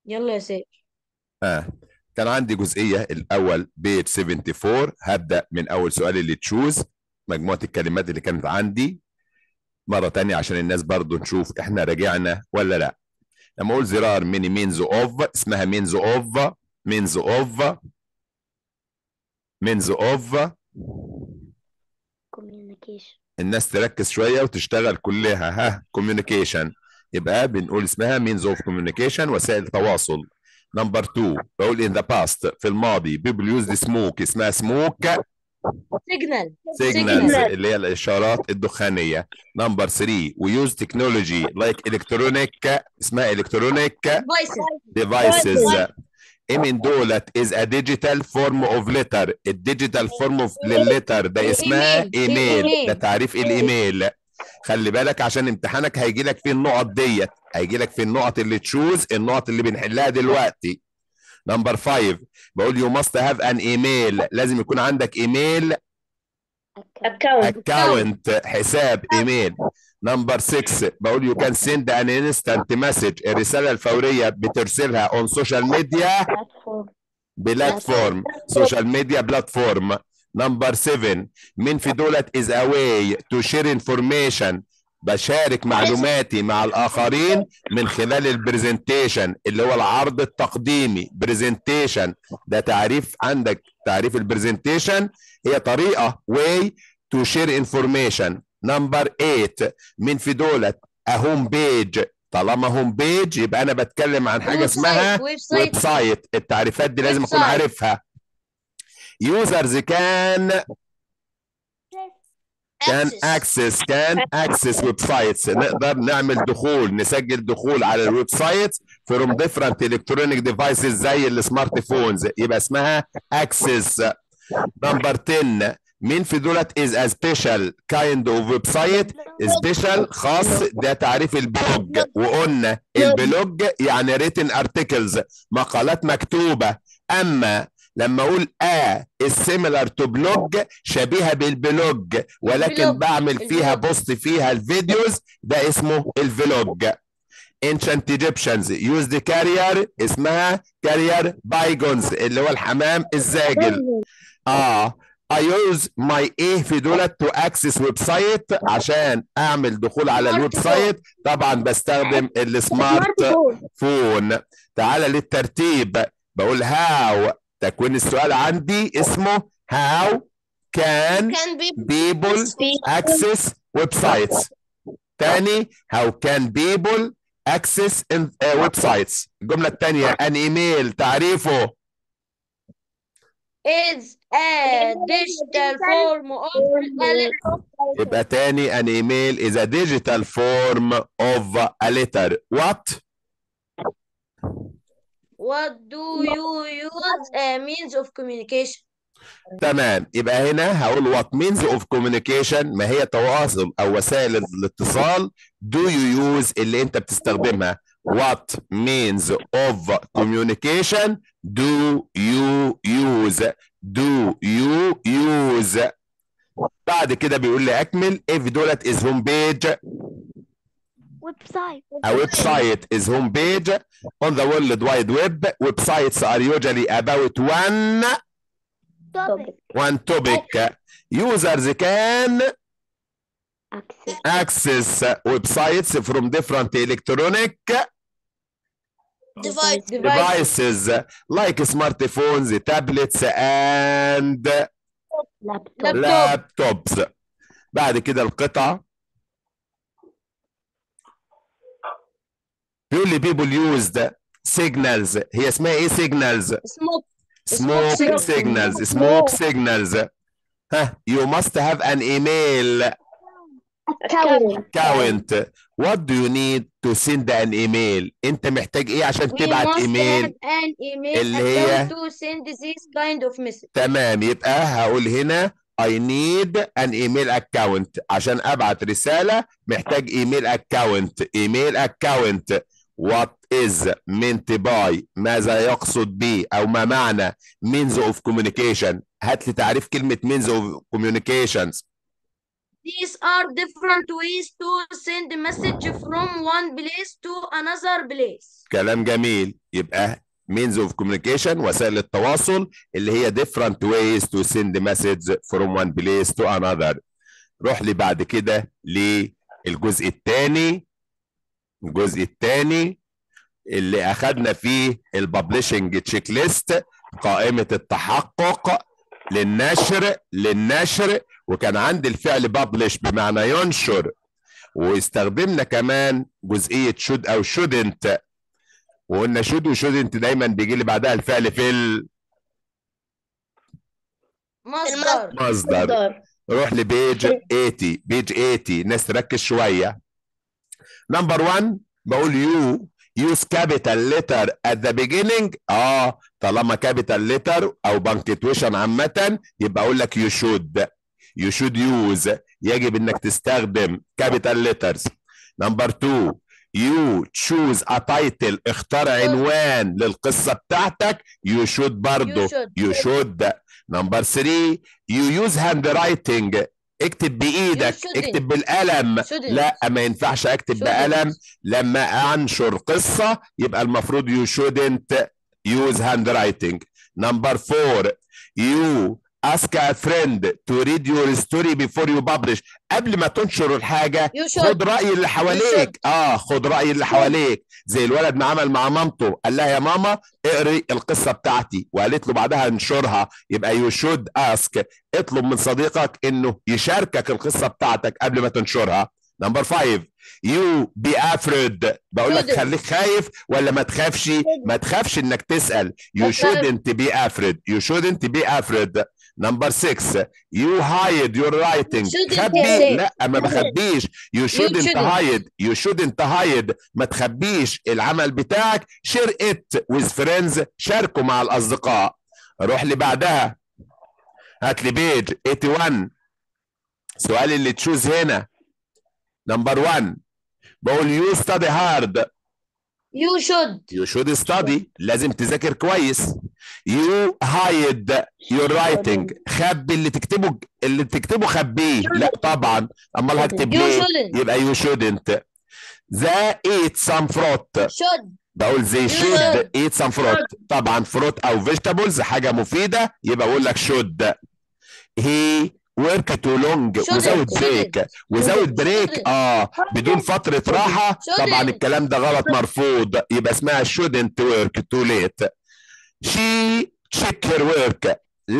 يلا يا سيد. اه كان عندي جزئيه الاول بيج 74. هبدا من اول سؤال اللي تشوز مجموعه الكلمات اللي كانت عندي مره تانية عشان الناس برضو نشوف احنا راجعنا ولا لا. لما اقول زرار ميني مينز اوف اسمها مينز اوف. مينز اوف. مينز اوف. communication. الناس تركز شويه وتشتغل كلها. ها كوميونيكيشن. يبقى بنقول اسمها مينز اوف كوميونيكيشن، وسائل تواصل. نمبر 2 بقول ان ذا باست في الماضي بيبل يوز سموك اسمها سموك سيجنال. سيجنالز سيجنال. اللي هي الاشارات الدخانيه. نمبر 3 ويوز تكنولوجي لايك الكترونيك اسمها الكترونيك ديفايسز. ديفايسز. ايه من دولت از ا ديجيتال فورم اوف ليتر. الديجيتال فورم اوف للليتر ده اسمها الايميل. ايميل. ده الايميل. تعريف الايميل. خلي بالك عشان امتحانك هيجي لك فيه النقط ديت. هيجي لك في النقط اللي تشوز النقط اللي بنحلها دلوقتي. نمبر 5 بقول يو ماست هاف ان ايميل. لازم يكون عندك ايميل اكونت. اكونت حساب ايميل. نمبر 6 بقول يو كان سند ان انستنت مسج. الرساله الفوريه بترسلها اون سوشيال ميديا بلاتفورم. سوشيال ميديا بلاتفورم. نمبر 7 مين في دولت از اواي تو شير انفورميشن. بشارك معلوماتي مع الاخرين من خلال البرزنتيشن اللي هو العرض التقديمي. برزنتيشن ده تعريف عندك. تعريف البرزنتيشن هي طريقه واي تو شير انفورميشن. نمبر 8 مين في دولت هوم بيج. طالما هوم بيج يبقى انا بتكلم عن حاجه ويب سايت. اسمها ويب ويب سايت. سايت. التعريفات دي ويب لازم اكون سايت. عارفها. يوزرز كان اكسس ويب سايتس. نقدر نعمل دخول نسجل دخول على الويب سايت فروم ديفرنت الكترونيك ديفايسز زي السمارت فونز يبقى اسمها اكسس. نمبر 10 مين في دولت از ا سبيشال كايند اوف ويب سايت. سبيشال خاص. ده تعريف البلوج. وقلنا البلوج يعني ريتن ارتكلز مقالات مكتوبه. اما لما اقول السيميلر تو بلوج شبيهه بالبلوج ولكن الفلوج. بعمل فيها الفلوج. بوست فيها الفيديوز ده اسمه الفلوج. ancient Egyptians used carrier اسمها carrier bygons اللي هو الحمام الزاجل. اه I use my ايه في دولت to access ويب سايت عشان اعمل دخول على الويب سمارت فون. سايت. طبعا بستخدم سمارت السمارت فون. فون. تعالى للترتيب. بقول هاو. تكوين السؤال عندي اسمه how can كان بي people access ويب سايتس. تاني how can people access ويب سايتس. الجملة التانية ان ايميل تعريفه. is a digital form of يبقى تاني an email is a digital form of a letter. What what do you use a means of communication. تمام. يبقى هنا هقول what means of communication ما هي تواصل او وسائل الاتصال. do you use اللي انت بتستخدمها. what means of communication do you use. do you use. بعد كده بيقول لي اكمل if دولت is home page. ويب سايت. A website is home page on the World Wide Web. Websites are usually about one topic. Users can access websites from different electronic devices like smartphones, tablets, and laptops. بعد كده القطعة بيقول لي people used signals. هي اسمها ايه signals؟ سموك. smoke signals. smoke signals. ها you must have an email account. what do you need to send an email. انت محتاج ايه عشان We تبعت must have ايميل an email اللي account هي to send this kind of message. تمام. يبقى هقول هنا I need an email account. عشان ابعت رسالة محتاج ايميل account. ايميل account. what is meant by ماذا يقصد به او ما معنى means of communication. هات لي تعريف كلمة means of communications. These are different ways to send a message from one place to another place. كلام جميل. يبقى means of communication وسائل التواصل اللي هي different ways to send message from one place to another. روح لي بعد كده للجزء الثاني. الجزء الثاني اللي اخذنا فيه الببلشنج تشيك ليست، قائمة التحقق للنشر، وكان عندي الفعل ببلش بمعنى ينشر، واستخدمنا كمان جزئية should او shouldn't، وقلنا should و shouldn't دايما بيجي لي بعدها الفعل في المصدر. روح لبيج 80. بيج 80 ناس تركز شوية. نمبر 1 بقول you use capital letter at the beginning. طالما capital letter او punctuation عامة يبقى اقول لك you should use، يجب انك تستخدم capital letters. نمبر 2 you choose a title، اختار عنوان للقصة بتاعتك. you should برضو you should. نمبر 3 you use handwriting، اكتب بايدك، اكتب بالقلم. لا، ما ينفعش اكتب بقلم لما انشر قصة، يبقى المفروض you shouldn't use handwriting. نمبر 4 you ask a friend to read your story before you publish. قبل ما تنشر الحاجة خد رأي اللي حواليك. خد رأي اللي حواليك، زي الولد ما عمل مع مامته، قال لها يا ماما اقري القصة بتاعتي، وقالت له بعدها انشرها. يبقى you should ask، اطلب من صديقك انه يشاركك القصة بتاعتك قبل ما تنشرها. نمبر 5 you be afraid، بقول لك خليك خايف ولا ما تخافش؟ ما تخافش انك تسأل. you shouldn't be afraid. you shouldn't be afraid. نمبر 6 you hide your writing، خبي. لا، ما بخبيش. you shouldn't hide. you shouldn't hide، ما تخبيش العمل بتاعك. share it with friends، شاركوا مع الأصدقاء. روح لي بعدها، هات لي بيج 81. سؤال اللي تشوز هنا. نمبر 1 بقول you study hard. you should study، لازم تذاكر كويس. you hide your writing، خبي اللي تكتبه خبيه. لا طبعا، امال هكتب ليه؟ يبقى you shouldn't. they eat some fruit، بقول they should eat some fruit. طبعا fruit او vegetables حاجة مفيدة، يبقى اقول لك should. he work too long without break، بدون فترة راحة. طبعا الكلام ده غلط، مرفوض، يبقى اسمها shouldn't work too late. she check her work،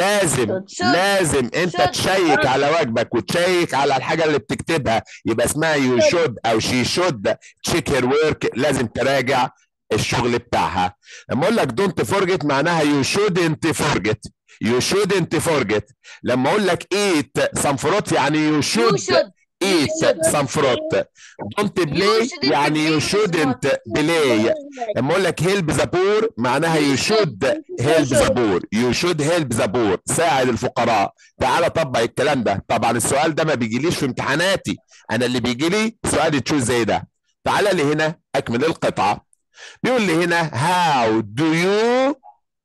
لازم انت تشيك على واجبك وتشيك على الحاجة اللي بتكتبها، يبقى اسمها you should او she should check her work، لازم تراجع الشغل بتاعها. لما اقول لك don't forget معناها you shouldn't forget. you shouldn't forget. لما اقول لك eat some fruit يعني you should eat some fruit. don't play يعني you shouldn't play. لما اقول لك help the poor معناها you should help the poor. you should help the poor، ساعد الفقراء. تعال طبق الكلام ده. طبعا السؤال ده ما بيجيليش في امتحاناتي، انا اللي بيجي لي سؤال تشوز زي ده. تعال لي هنا اكمل القطعة. بيقول لي هنا how do you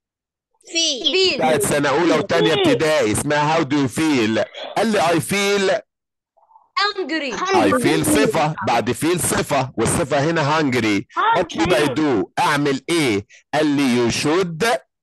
feel، بتاعت سنة أولى وتانية ابتدائي، اسمها how do you feel. قال لي I feel hungry. I feel صفة، بعد feel صفة، والصفة هنا hungry. what should I do، أعمل إيه؟ قال لي you should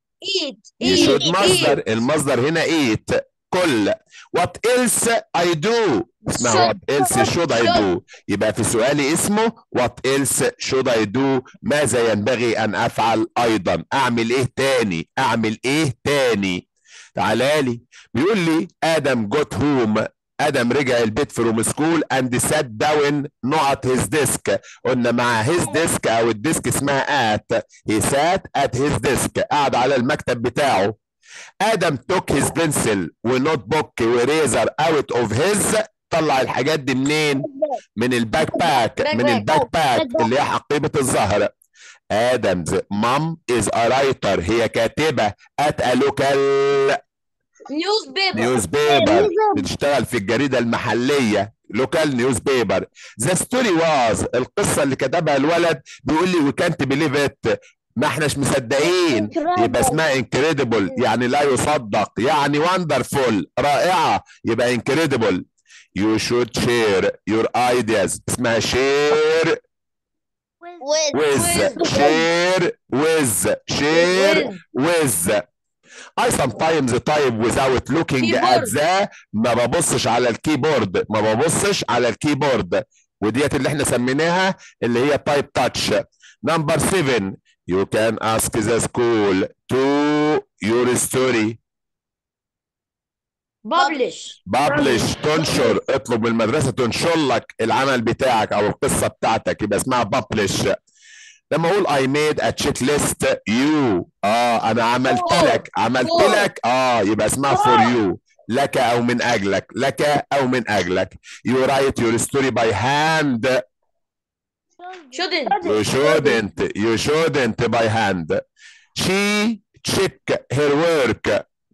مصدر، المصدر هنا eat، كل. what else I do، اسمها what else should I do. يبقى في سؤالي اسمه what else should I do، ماذا ينبغي أن أفعل أيضا، أعمل إيه تاني. تعالى لي، بيقول لي آدم got home، آدم رجع البيت from school and sat down not his desk. قلنا مع his desk أو الديسك اسمها at. he sat at his desk، قعد على المكتب بتاعه. آدم took his pencil ونوت بوك وريزر out of his، طلع الحاجات دي منين؟ من الباك باك، اللي هي حقيبة الظهر. آدم's mom is a writer، هي كاتبة at a local newspaper، بتشتغل في الجريدة المحلية local newspaper. the story was، القصة اللي كتبها الولد بيقول لي we can't believe it، ما احناش مصدقين. يبقى اسمها incredible يعني لا يصدق، يعني wonderful رائعة، يبقى incredible. You should share your ideas. اسمها share with. Share with. I sometimes type without looking at the. ما ببصش على الكيبورد. وديت اللي احنا سميناها اللي هي type touch. Number 7. You can ask the school to your story. publish. تنشر. اطلب من المدرسة تنشر لك العمل بتاعك او القصة بتاعتك، يبقى اسمها publish. لما اقول I made a checklist you. انا عملت لك يبقى اسمها for you. لك او من اجلك. You write your story by hand. You shouldn't by hand. She check her work.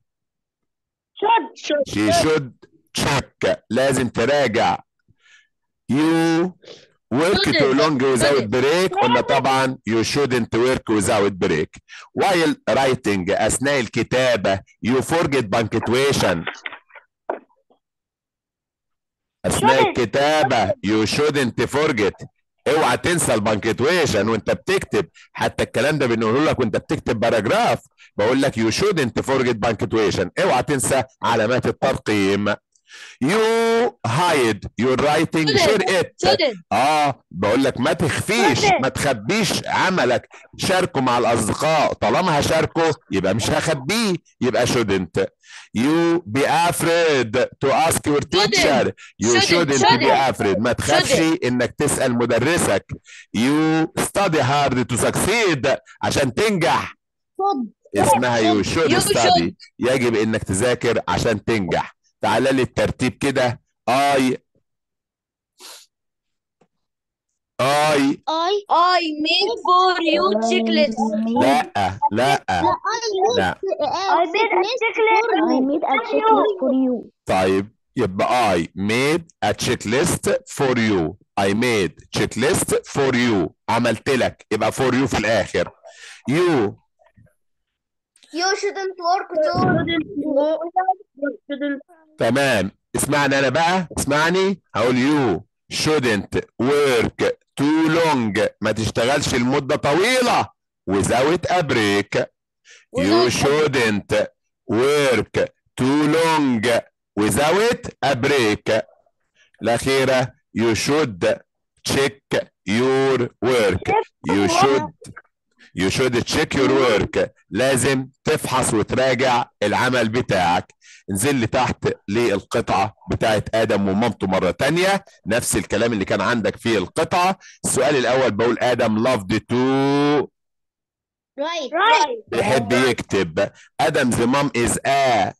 She should check. لازم تراجع. You work too long without break. قلنا طبعا you shouldn't work without break. While writing. أثناء الكتابة. You forget punctuation. أثناء الكتابة you shouldn't forget. اوعى تنسى البنكتويشن وانت بتكتب. حتى الكلام ده بنقوله لك وانت بتكتب باراجراف. بقول لك you shouldn't forget punctuation. اوعى تنسى علامات الترقيم. You hide your writing. share it. بقول لك ما تخفيش، ما تخبيش عملك. شاركه مع الاصدقاء. طالما هشاركه يبقى مش هخبيه، يبقى shouldn't. You be afraid to ask your teacher. You shouldn't be afraid. ما تخافش انك تسأل مدرسك. You study hard to succeed. عشان تنجح اسمها you should study. يجب انك تذاكر عشان تنجح. تعال لي الترتيب كده. I made for you checklist. لا. I made a checklist for you. طيب يبقى I made a checklist for you. I made checklist for you. عملت لك، يبقى for you في الآخر. You shouldn't work too. تمام. اسمعني أنا بقى، اسمعني. هقول you shouldn't work too long. ما تشتغلش لمدة طويلة without a break. You shouldn't work too long without a break. الأخيرة you should check your work. You should check your work. لازم تفحص وتراجع العمل بتاعك. انزل لي تحت للقطعة بتاعت آدم ومامته مرة تانية. نفس الكلام اللي كان عندك في القطعة. السؤال الأول بقول آدم loved to. بيحب يكتب. آدم's mom is a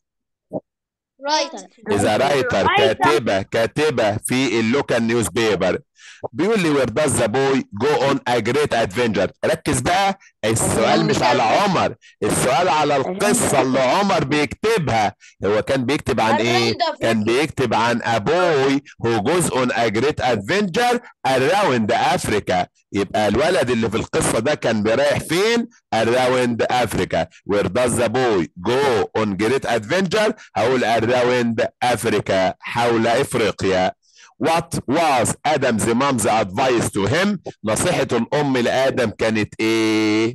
writer. كاتبة في اللوكال نيوز بيبر. بيقول لي where does the boy go on a great adventure. ركز بقى، السؤال مش على عمر، السؤال على القصة اللي عمر بيكتبها. هو كان بيكتب عن ايه؟ كان بيكتب عن a boy who goes on a great adventure around Africa. يبقى الولد اللي في القصة ده كان بيرايح فين؟ around Africa. where does the boy go on great adventure. هقول around Africa. حول افريقيا. What was Adam's mom's advice to him. نصيحة الأم لآدم كانت إيه؟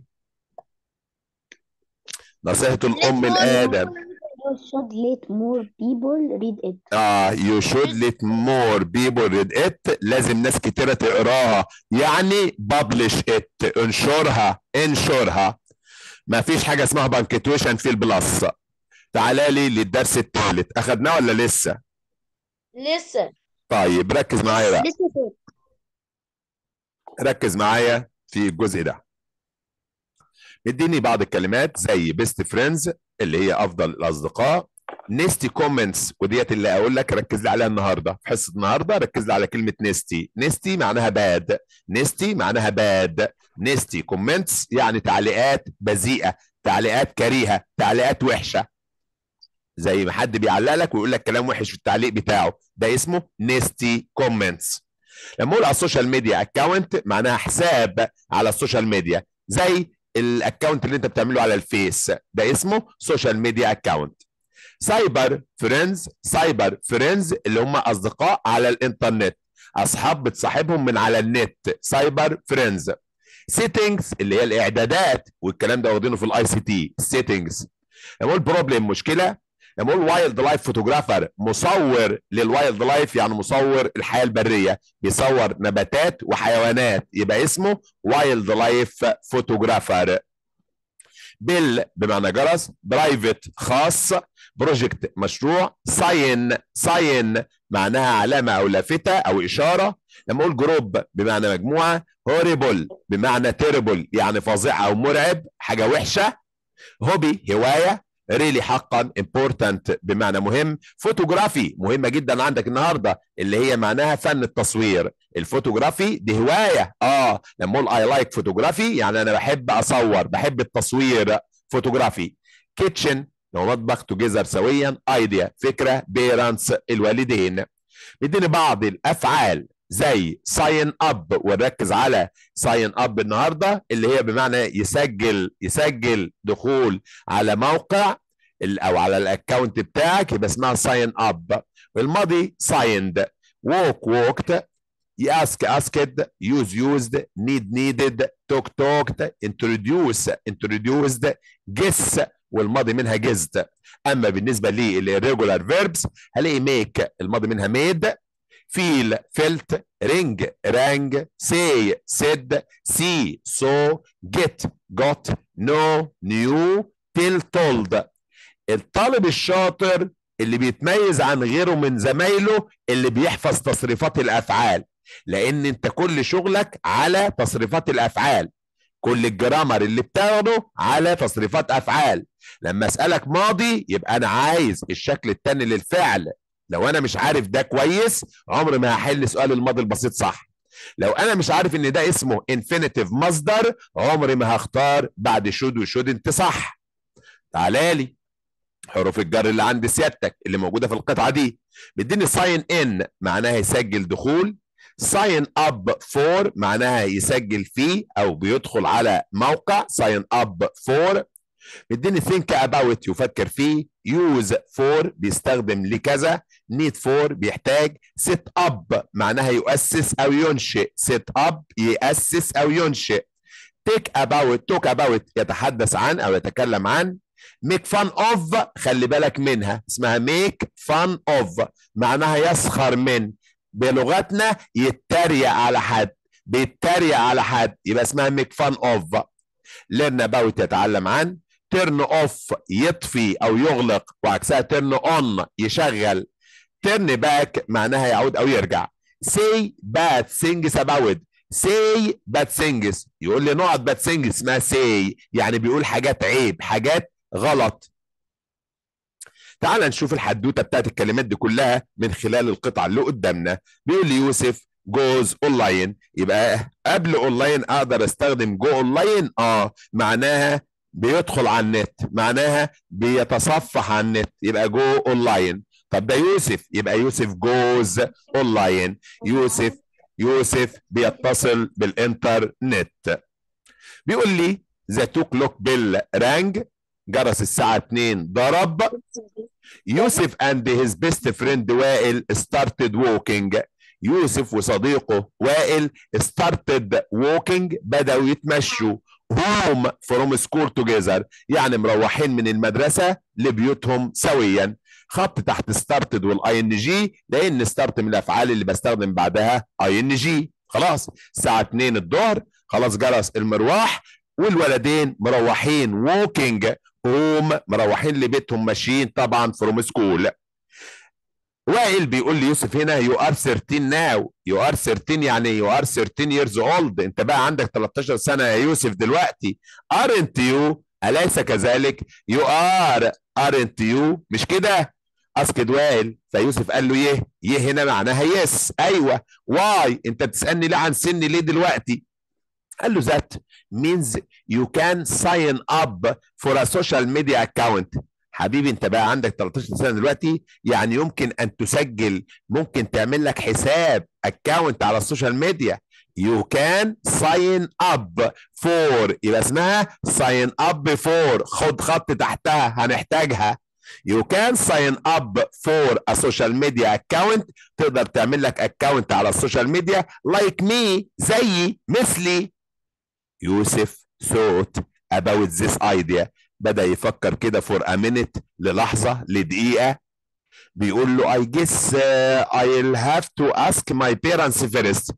نصيحة الأم لآدم. You should let more people read it. You should let more people read it. لازم ناس كتيرة تقراها. يعني publish it. انشرها. ما فيش حاجة اسمها punctuation في البلس. تعالى لي للدرس الثالث. أخدناه ولا لسه؟ لسه. طيب ركز معايا بقى. ركز معايا في الجزء ده. مديني بعض الكلمات زي best friends اللي هي افضل الاصدقاء. نيستي كومنتس وديت اللي اقول لك ركز لي عليها النهارده في حصه النهارده. ركز لي على كلمه نيستي. نيستي معناها باد. نيستي كومنتس يعني تعليقات بذيئه، تعليقات كريهه، تعليقات وحشه. زي ما حد بيعلق لك ويقول لك كلام وحش في التعليق بتاعه، ده اسمه نيستي كومنتس. لما اقول على السوشيال ميديا اكونت معناها حساب على السوشيال ميديا، زي الاكونت اللي انت بتعمله على الفيس، ده اسمه سوشيال ميديا اكونت. سايبر فريندز، سايبر فريندز اللي هم اصدقاء على الانترنت، اصحاب بتصاحبهم من على النت، سايبر فريندز. سيتنجز اللي هي الاعدادات، والكلام ده واخدينه في الاي سي تي. سيتنجز. لما اقول بروبلم مشكله، لما اقول وايلد لايف فوتوغرافر مصور للوايلد لايف يعني مصور الحياه البريه، بيصور نباتات وحيوانات، يبقى اسمه وايلد لايف فوتوغرافر. بيل بمعنى جرس، برايفت خاص، بروجكت مشروع، ساين، ساين معناها علامه او لافته او اشاره. لما اقول جروب بمعنى مجموعه، هوريبل بمعنى تيربل يعني فظيع او مرعب، حاجه وحشه. هوبي هوايه، ريلي حقا، امبورتنت بمعنى مهم. فوتوغرافي مهمه جدا عندك النهارده اللي هي معناها فن التصوير. الفوتوغرافي دي هوايه. لما اقول اي لايك فوتوغرافي يعني انا بحب اصور، بحب التصوير. فوتوغرافي. كيتشن هو مطبخ، توجذر سويا، ايديا فكره، بيرانتس الوالدين. بيديني بعض الافعال زي ساين اب، ونركز على ساين اب النهارده اللي هي بمعنى يسجل دخول على موقع او على الاكونت بتاعك، يبقى اسمها ساين اب. والماضي سايند. ووك ووكت، ياسك اسكد، يوز يوزد، نيدد، توكت، انتروديوسد، جس والماضي منها جزد. اما بالنسبه للريجولار فيربس هلاقي ميك الماضي منها ميد، فيل فيلت، رينج رانج، سي سيد، سي سو، جيت جوت، نو نيو، تيل تولد. الطالب الشاطر اللي بيتميز عن غيره من زمايله اللي بيحفظ تصريفات الافعال، لان انت كل شغلك على تصريفات الافعال، كل الجرامر اللي بتاخده على تصريفات افعال. لما اسالك ماضي يبقى انا عايز الشكل التاني للفعل. لو انا مش عارف ده كويس عمري ما هحل سؤال الماضي البسيط صح. لو انا مش عارف ان ده اسمه انفينيتيف مصدر عمري ما هختار بعد شود وشود انت صح. تعالى لي حروف الجر اللي عند سيادتك اللي موجوده في القطعه دي. بيديني ساين ان معناها يسجل دخول، ساين اب فور معناها يسجل فيه او بيدخل على موقع، ساين اب فور. بيديني think about يفكر فيه، use for بيستخدم لكذا، need for بيحتاج، set up معناها يؤسس او ينشئ، set up يأسس او ينشئ. talk about يتحدث عن او يتكلم عن. make fun of خلي بالك منها اسمها make fun of معناها يسخر من، بلغتنا يتريق على حد، بيتريق على حد يبقى اسمها make fun of. learn about يتعلم عن. turn off يطفي او يغلق وعكسها turn on يشغل. turn back معناها يعود او يرجع. say bad things about، say bad things يقول لي نقط bad things اسمها say يعني بيقول حاجات عيب، حاجات غلط. تعال نشوف الحدوته بتاعت الكلمات دي كلها من خلال القطعه اللي قدامنا. بيقول لي يوسف جوز اونلاين، يبقى قبل اونلاين اقدر استخدم جو اونلاين، معناها بيدخل على النت، معناها بيتصفح على النت، يبقى جو اونلاين. طب ده يوسف يبقى يوسف جوز اونلاين، يوسف بيتصل بالانترنت. بيقول لي ذا تو كلوك بيل رانج، جرس الساعة 2 ضرب. يوسف and his best friend وائل started walking، يوسف وصديقه وائل started walking بدأوا يتمشوا. home from school together يعني مروحين من المدرسة لبيوتهم سويا. خط تحت started والاي ان جي لان start من الافعال اللي بستخدم بعدها اي ان جي. خلاص الساعة 2 الظهر، خلاص جرس المروح والولدين مروحين walking home مروحين لبيتهم ماشيين طبعا from school. وائل بيقول لي يوسف هنا you are 13 now، you are 13 يعني you are 13 years old، انت بقى عندك 13 سنة يا يوسف دلوقتي. aren't you أليس كذلك؟ you aren't you مش كده؟ اسكت وائل، فيوسف قال له يه هنا معناها يس. ايوه. واي انت بتسألني ليه عن سني ليه دلوقتي؟ قال له that means you can sign up for a social media account. حبيبي انت بقى عندك 13 سنة دلوقتي يعني يمكن ان تسجل، ممكن تعمل لك حساب اكاونت على السوشيال ميديا. you can sign up for يبقى اسمها sign up for، خد خط تحتها هنحتاجها. You can sign up for a social media account. تقدر تعمل لك account على السوشيال ميديا like me زيي مثلي. يوسف thought about this idea. بدأ يفكر كده for a minute للحظة لدقيقة. بيقول له I guess I'll have to ask my parents first.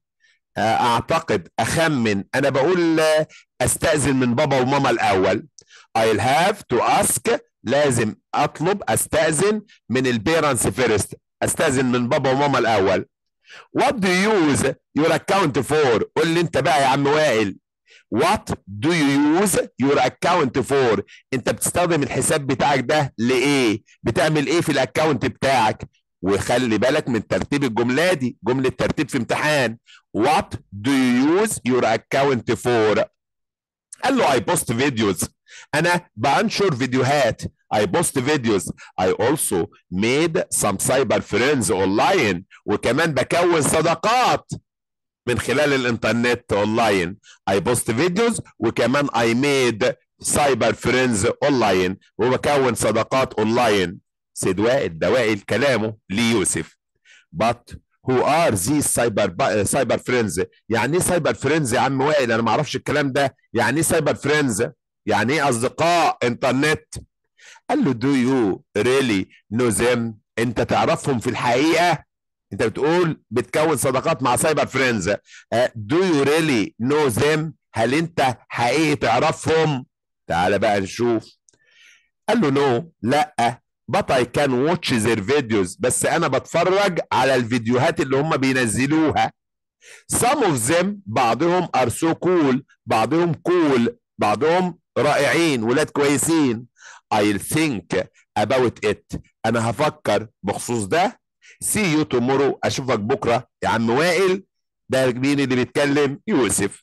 اعتقد اخمن انا بقول استأذن من بابا وماما الاول. I'll have to ask لازم اطلب استأذن من البيرنتس فيرست. استأذن من بابا وماما الاول. What do you use your account for؟ قول لي انت بقى يا عم وائل. What do you use your account for؟ انت بتستخدم الحساب بتاعك ده لايه؟ بتعمل ايه في الاكونت بتاعك؟ وخلي بالك من ترتيب الجمله دي، جمله ترتيب في امتحان. What do you use your account for؟ قال له I post videos. انا بنشر فيديوهات. I post videos. I also made some cyber friends online. وكمان بكون صداقات من خلال الانترنت اونلاين. I post videos وكمان I made cyber friends online. وبكون صداقات اونلاين. سيد وائل ده وائل كلامه ليوسف. But who are these cyber friends؟ يعني ايه cyber friends يا عم وائل؟ انا ما اعرفش الكلام ده. يعني ايه cyber friends؟ يعني ايه اصدقاء انترنت؟ قال له do you really know them؟ انت تعرفهم في الحقيقة؟ انت بتقول بتكون صداقات مع سايبر فريندز. do you really know them؟ هل انت حقيقي تعرفهم؟ تعال بقى نشوف. قال له no لا but I can watch their videos. بس انا بتفرج على الفيديوهات اللي هم بينزلوها. some of them بعضهم are so cool. بعضهم cool. بعضهم رائعين ولاد كويسين. I'll think about it. انا هفكر بخصوص ده. see you tomorrow. اشوفك بكره يا عم وائل. ده مين اللي بيتكلم؟ يوسف.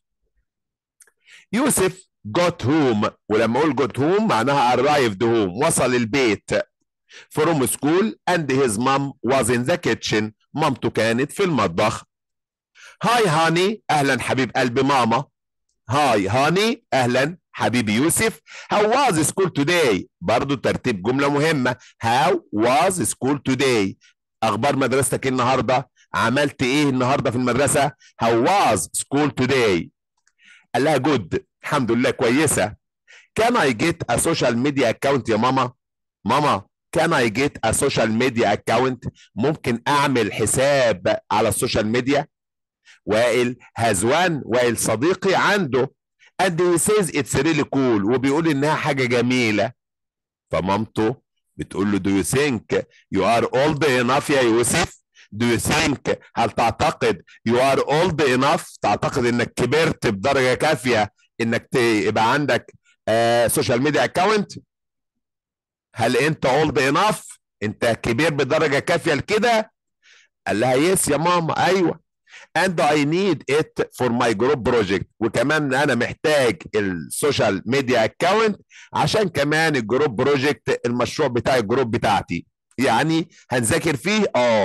يوسف got home. ولما اقول got home معناها arrived home. وصل البيت from school and his mom was in the kitchen. مامته كانت في المطبخ. هاي هاني. اهلا حبيب قلب ماما. هاي هاني. اهلا حبيبي يوسف. How was school today؟ برضو ترتيب جملة مهمة. How was school today؟ اخبار مدرستك النهارده؟ عملت ايه النهارده في المدرسه؟ How was school today؟ قال لها good. الحمد لله كويسه. Can I get a social media account يا ماما؟ ماما can I get a social media account؟ ممكن اعمل حساب على السوشيال ميديا؟ وائل has one. وائل صديقي عنده. and he says it's really cool. وبيقول انها حاجه جميله. فمامته بتقول له do you think you are old enough يا يوسف؟ do you think هل تعتقد you are old enough؟ تعتقد انك كبرت بدرجة كافية انك يبقى عندك سوشيال ميديا اكاونت؟ هل انت old enough؟ انت كبير بدرجة كافية لكده؟ قال لها يس يا ماما ايوه. and I need it for my group project. وكمان انا محتاج السوشيال ميديا اكاونت عشان كمان الجروب بروجكت المشروع بتاع الجروب بتاعتي. يعني هنذاكر فيه.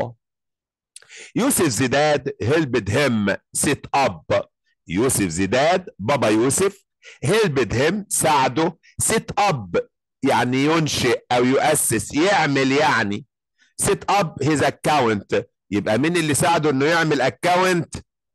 يوسف زيداد helped him set up. يوسف زيداد بابا يوسف helped him ساعده. set up يعني ينشئ او يؤسس يعمل يعني. set up his account. يبقى مين اللي ساعده انه يعمل اكاونت؟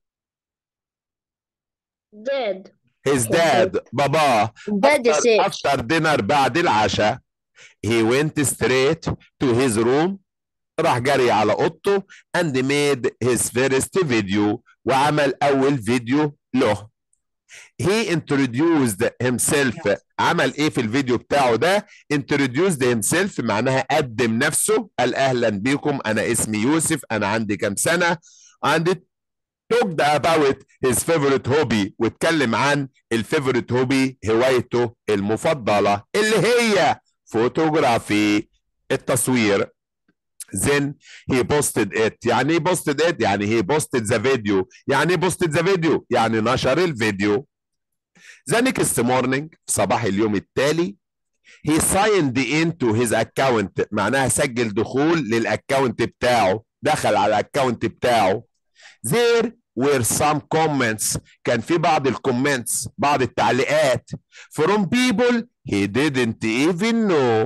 Dad. his dad. باباه. Dad said. after dinner بعد العشاء he went straight to his room. راح جري على اوضته and made his first video. وعمل اول فيديو له. he introduced himself. عمل ايه في الفيديو بتاعه ده؟ introduced himself معناها قدم نفسه. قال اهلا بكم انا اسمي يوسف انا عندي كام سنة. and talked about his favorite hobby. واتكلم عن الفيفوريت هوبي هوايته المفضلة اللي هي فوتوغرافي التصوير. then he posted it. يعني ايه posted it؟ يعني he posted the video. يعني ايه posted the video؟ يعني نشر الفيديو. the next morning صباح اليوم التالي he signed into his account. معناها سجل دخول للاكونت بتاعه. دخل على الاكونت بتاعه. there were some comments. كان في بعض الكومنتس بعض التعليقات from people he didn't even know.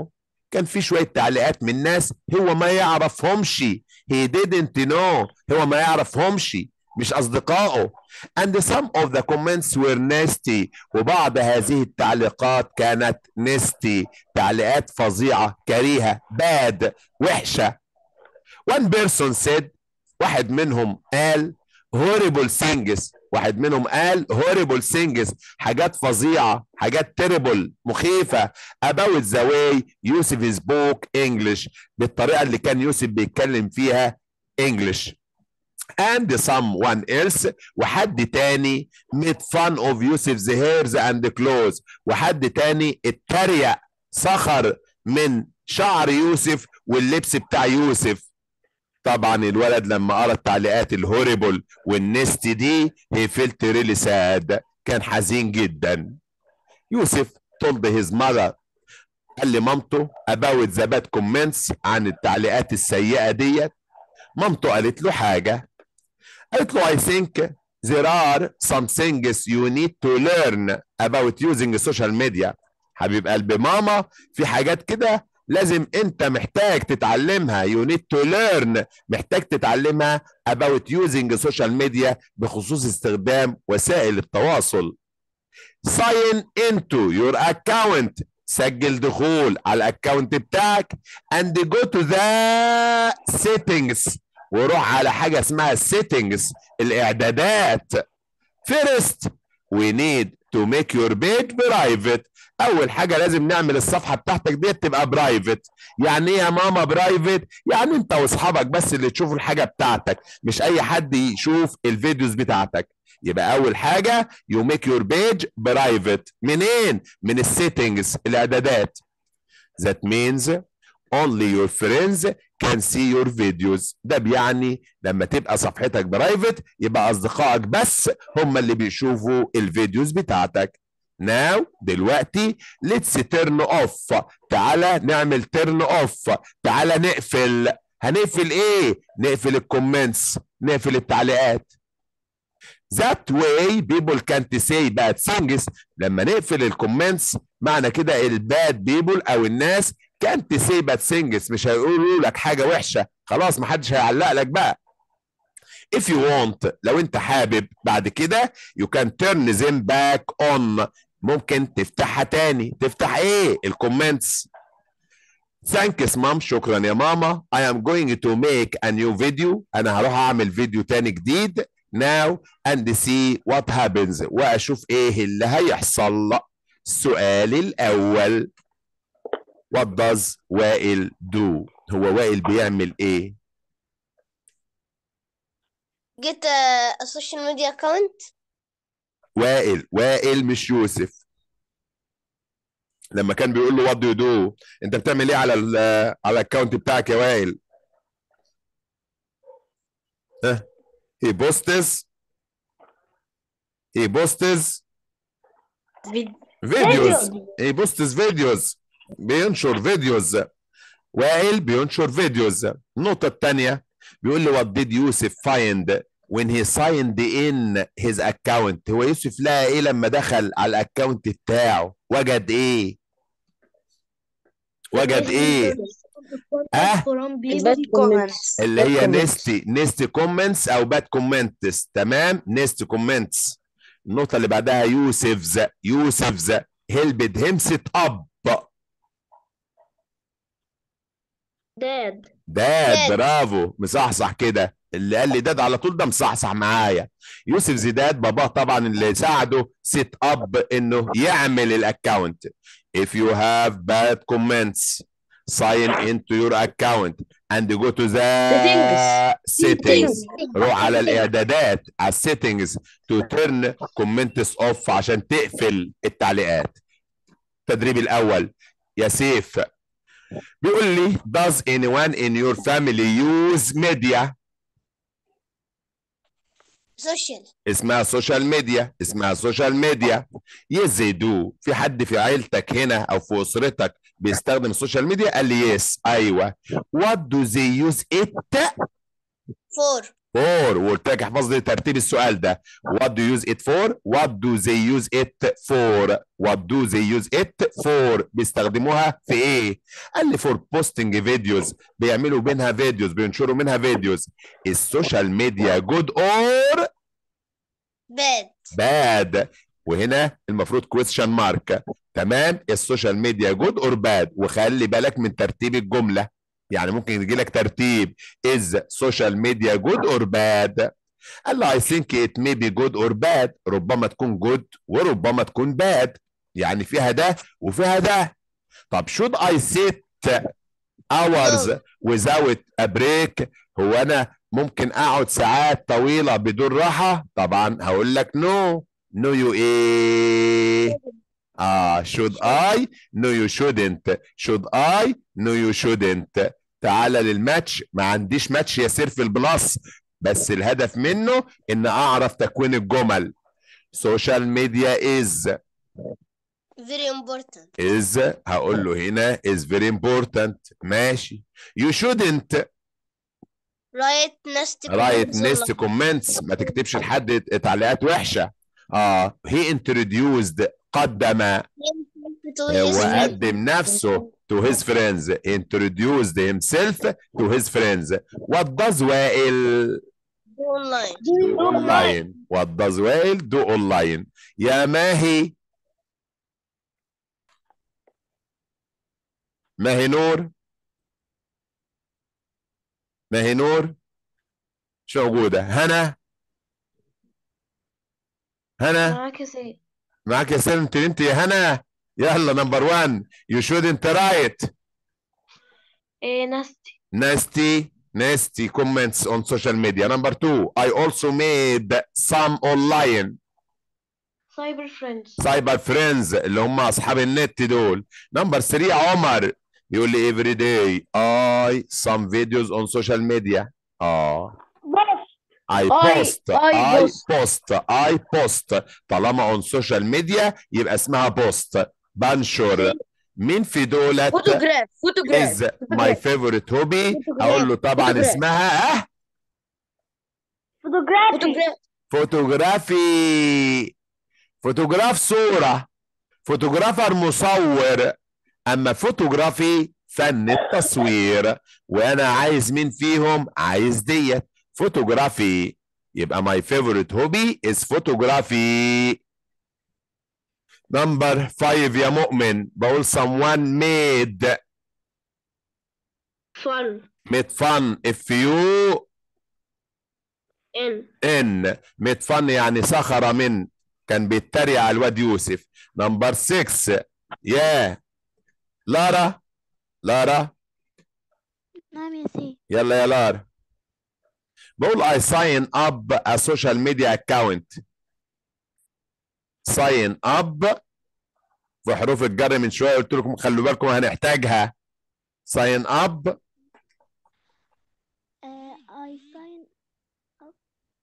كان في شوية تعليقات من ناس هو ما يعرفهمش. he didn't know. هو ما يعرفهمش، مش أصدقائه. and some of the comments were nasty. وبعض هذه التعليقات كانت nasty، تعليقات فظيعة كريهة، bad، وحشة. one person said. واحد منهم قال horrible things. واحد منهم قال horrible things، حاجات فظيعة، حاجات terrible، مخيفة about the way يوسف spoke English، بالطريقة اللي كان يوسف بيتكلم فيها English. and someone else. وحد تاني made fun of يوسف's hairs and clothes. وحد تاني اتريق، سخر من شعر يوسف واللبس بتاع يوسف. طبعا الولد لما قرا التعليقات الهوريبل والنست دي he felt really sad، كان حزين جدا. يوسف told his mother. قال لمامته about the bad comments، عن التعليقات السيئة ديت. مامته قالت له حاجة، قالت له I think there are some things you need to learn about using social media. حبيب قلب ماما، في حاجات كده لازم انت محتاج تتعلمها. you need to learn، محتاج تتعلمها about using social media، بخصوص استخدام وسائل التواصل. sign into your account، سجل دخول على الاكونت بتاعك. and go to the settings، وروح على حاجة اسمها settings، الاعدادات. first we need to make your page private. اول حاجه لازم نعمل الصفحه بتاعتك دي تبقى برايفت. يعني ايه يا ماما برايفت؟ يعني انت واصحابك بس اللي تشوفوا الحاجه بتاعتك، مش اي حد يشوف الفيديوز بتاعتك. يبقى اول حاجه you make your page private. منين؟ من السيتنجز، الاعدادات. that means only your friends can see your videos. ده بيعني لما تبقى صفحتك برايفت يبقى اصدقائك بس هم اللي بيشوفوا الفيديوز بتاعتك. now دلوقتي let's turn off. تعالى نعمل turn off، تعالى نقفل. هنقفل ايه؟ نقفل الكومنتس، نقفل التعليقات. that way people can't say bad things. لما نقفل الكومنتس معنى كده الباد بيبول او الناس can't say bad things، مش هيقولوا لك حاجة وحشة، خلاص محدش هيعلق لك بقى. if you want، لو انت حابب بعد كده you can turn them back on، ممكن تفتحها تاني. تفتح ايه؟ الكومنتس. thanks مام، شكرا يا ماما. I am going to make a new video، انا هروح اعمل فيديو تاني جديد now and see what happens، واشوف ايه اللي هيحصل. السؤال الاول what does وائل do؟ هو وائل بيعمل ايه؟ get a social media account. وائل مش يوسف. لما كان بيقول له what do you do، انت بتعمل ايه على الاكونت بتاعك يا وائل؟ ها؟ he posts videos. he posts videos، بينشر فيديوز. وائل بينشر فيديوز. النقطة الثانية بيقول لي what did يوسف find when he signed in his account؟ هو يوسف لقى ايه لما دخل على الاكونت بتاعه؟ وجد ايه؟ اللي هي نيستي كومنتس او باد كومنتس. تمام، نيستي كومنتس. النقطة اللي بعدها يوسفز هيلبد هيم سيت اب. داد، برافو، مصحصح كده. اللي قال لي داد على طول ده مصحصح معايا. يوسف زيداد باباه طبعا اللي ساعده سيت اب انه يعمل الاكونت. if you have bad comments sign into your account and go to the settings. روح على الاعدادات، على settings to turn comments off، عشان تقفل التعليقات. التدريب الاول يا سيف بيقول لي does anyone in your family use media؟ اسمها سوشيال ميديا. yes they do. في حد في عيلتك هنا او في اسرتك بيستخدم السوشيال ميديا؟ قال لي yes. ايوه. what do they use it for. وقلت لك احفظ لي ترتيب السؤال ده. what do you use it for what do they use it for what do they use it for بيستخدموها في ايه؟ قال لي for posting videos بيعملوا منها فيديوز بينشروا منها فيديوز. السوشيال ميديا good or bad وهنا المفروض question mark. تمام. السوشيال ميديا good or bad وخلي بالك من ترتيب الجملة يعني ممكن يجي لك ترتيب is social media good or bad. قال له I think it may be good or bad ربما تكون good وربما تكون bad يعني فيها ده وفيها ده. طب should I sit hours without a break هو انا ممكن اقعد ساعات طويلة بدون راحة؟ طبعا هقول لك no you ايه؟ should I no you shouldn't should I no you shouldn't. تعال للماتش. ما عنديش ماتش يسير في البلس بس الهدف منه ان اعرف تكوين الجمل. social media is very important. is هقول له هنا is very important. ماشي. you shouldn't write nest comments ما تكتبش لحد تعليقات وحشة. he introduced قدم وقدم نفسه to his friends. He introduced himself to his friends. What does وائل do online what does وائل do online. يا ماهي نور مش موجودة. هنا معاك يا سيد. انت يا هنا يلا نمبر 1 you shouldn't write nasty comments on social media. Number 2 I also made some online cyber friends اللي هم اصحاب النت دول. Number 3 عمر يقول لي every day I some videos on social media. I post طالما on social media يبقى اسمها بوست بنشر. مين في دولت فوتوغراف is my favorite hobby اقول له طبعا اسمها فوتوغراف صورة. فوتوغرافر مصور اما فوتوغرافي فن التصوير. وانا عايز مين فيهم؟ عايز ديت فوتوغرافي يبقى my favorite hobby is photography. Number 5 يا مؤمن بقول someone made fun if you in made fun يعني سخر من كان بيتريق على الواد يوسف. Number 6 يا لارا نعم يا سيد. يلا يا لارا. بقول I sign up a social media account. sign up في حروف الجر من شويه قلت لكم خلوا بالكم هنحتاجها. sign up I sign up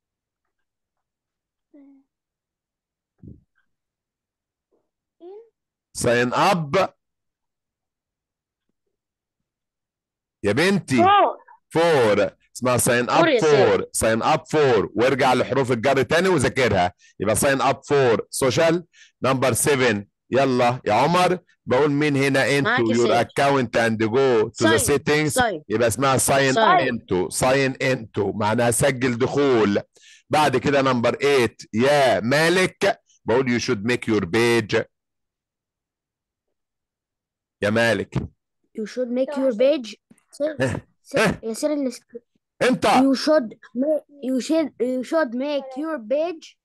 sign up يا بنتي for اسمها sign up for sign up for وارجع لحروف الجر تاني وذاكرها يبقى sign up for social. Number 7 يلا يا عمر بقول مين هنا into your account and go to the settings يبقى اسمها sign into معناها سجل دخول. بعد كده نمبر 8 يا مالك بقول you should make your page. يا مالك you should make your page يا سير انت you should make your page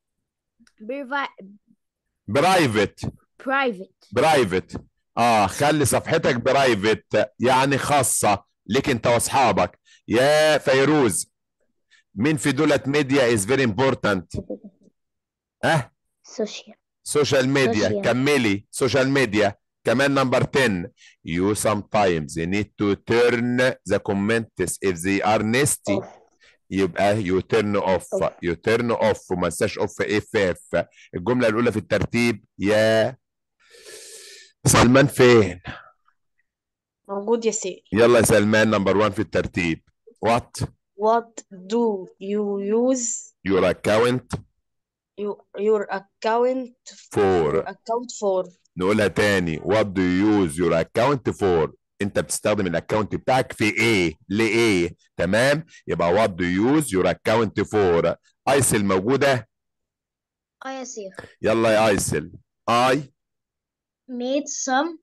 private. خلي صفحتك برايفت يعني خاصة لك انت واصحابك. يا فيروز مين في دولت ميديا is very important؟ سوشيال ميديا. كملي سوشيال ميديا. كمان نمبر 10 you sometimes need to turn the comments if they are nasty يبقى you turn off وما تنساش off اف. الجملة الأولى في الترتيب يا سلمان فين؟ موجود يا سيد. يلا يا سلمان نمبر 1 في الترتيب. what What do you use your account your account for. for? نقولها تاني. what do you use your account for. انت بتستخدم الاكونت بتاعك في ايه؟ لايه؟ تمام؟ يبقى what do you use your account for. ايسل موجودة؟ يا سيف. يلا يا ايسل. I made some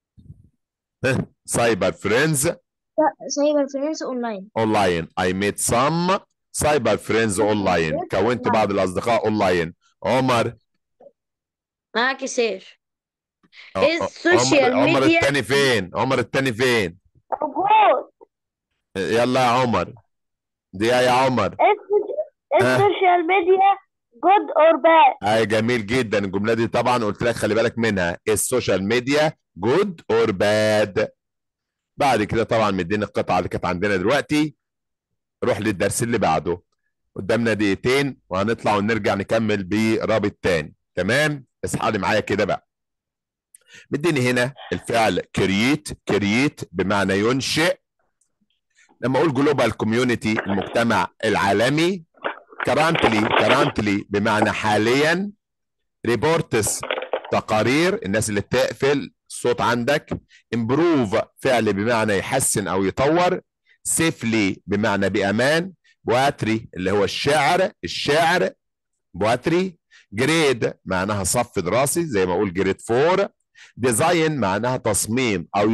cyber friends cyber friends online. online. I made some cyber friends online. كونت بعض الاصدقاء اونلاين. عمر. معاك يا سيف. عمر السوشيال ميديا التاني فين؟ عمر التاني فين؟ موجود. يلا يا عمر. دي يا عمر. السوشيال ميديا good or bad؟ جميل جدا. الجملة دي طبعا قلت لك خلي بالك منها. السوشيال ميديا good or bad. بعد كده طبعا مديني القطعة اللي كانت عندنا دلوقتي. روح للدرس اللي بعده. قدامنا دقيقتين وهنطلع ونرجع نكمل برابط تاني. تمام؟ اصحى لي معايا كده بقى. مديني هنا الفعل كرييت بمعنى ينشئ. لما اقول جلوبال كوميونتي المجتمع العالمي. كرانتلي بمعنى حاليا. ريبورتس تقارير. الناس اللي بتقفل الصوت عندك. امبروف فعل بمعنى يحسن او يطور. سيفلي بمعنى بامان. بواتري اللي هو الشعر بواتري. جريد معناها صف دراسي زي ما اقول جريد 4. ديزاين معناها تصميم او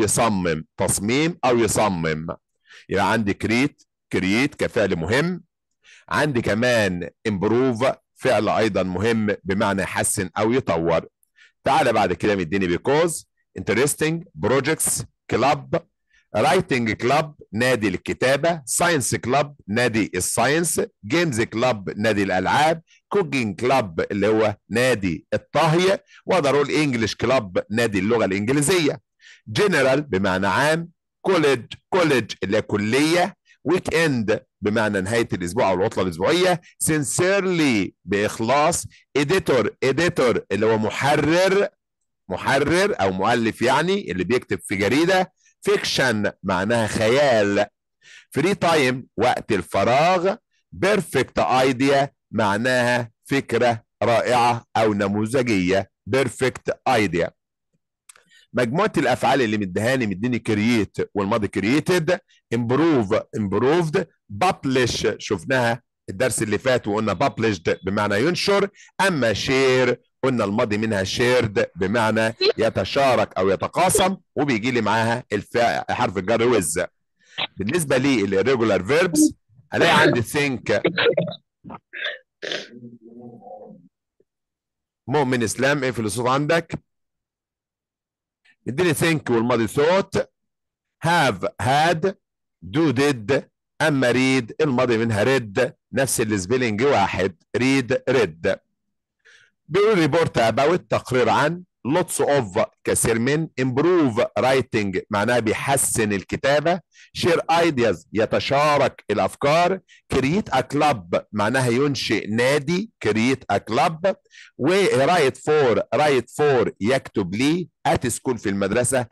يصمم. يبقى عندي كرييت كفعل مهم. عندي كمان امبروف فعل ايضا مهم بمعنى يحسن او يطور. تعالى بعد كده مديني بيكوز انترستنج بروجكتس كلاب. رايتنج كلاب نادي الكتابه. ساينس كلاب نادي الساينس. جيمز كلاب نادي الالعاب. كوكينج كلاب اللي هو نادي الطهي. واقدر اقول انجلش كلاب نادي اللغه الانجليزيه. جنرال بمعنى عام. كوليدج اللي هي كليه. ويك اند بمعنى نهايه الاسبوع او العطله الاسبوعيه. سينسيرلي باخلاص. اديتور اللي هو محرر او مؤلف يعني اللي بيكتب في جريده. فيكشن معناها خيال. فري تايم وقت الفراغ. بيرفكت ايديا معناها فكره رائعه او نموذجيه. بيرفكت ايديا. مجموعه الافعال اللي مديني كرييت والماضي كرييتد. امبروفد. بابلش شفناها الدرس اللي فات وقلنا بابلشد بمعنى ينشر. اما شير قلنا الماضي منها شيرد بمعنى يتشارك او يتقاسم وبيجي لي معاها حرف الجر وز. بالنسبه لي الريجولار فيربس هلاقي عندي think. مؤمن اسلام اقفل الصوت عندك. اديني think والماضي thought. have had do did. اما read الماضي منها read نفس السبيلنج واحد. read. بيقول ريبورت about تقرير عن. lots of كثير من. improve writing معناها بيحسن الكتابة. share ideas يتشارك الأفكار. create a club معناها ينشئ نادي. create a club. و write for يكتب لي. at school في المدرسة